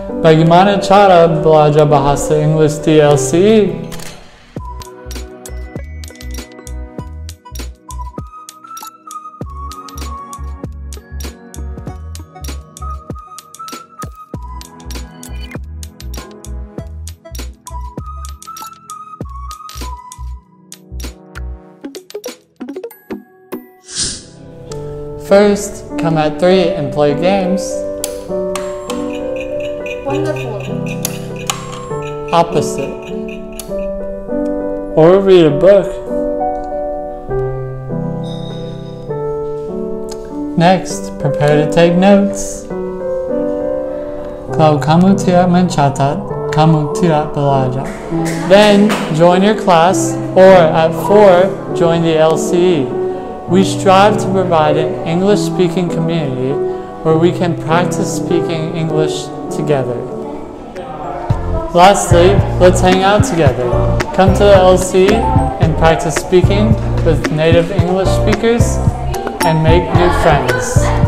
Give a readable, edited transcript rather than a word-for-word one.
Bagaimana cara belajar bahasa Inggris di LCE? First, come at 3 and play games. Wonderful. Opposite. Or read a book. Next, prepare to take notes. Kalau kamu tidak mencatat, kamu tidak belajar. Then, join your class, or at 4, join the LCE. We strive to provide an English-speaking community where we can practice speaking English together. Lastly, let's hang out together. Come to the LCE and practice speaking with native English speakers and make new friends.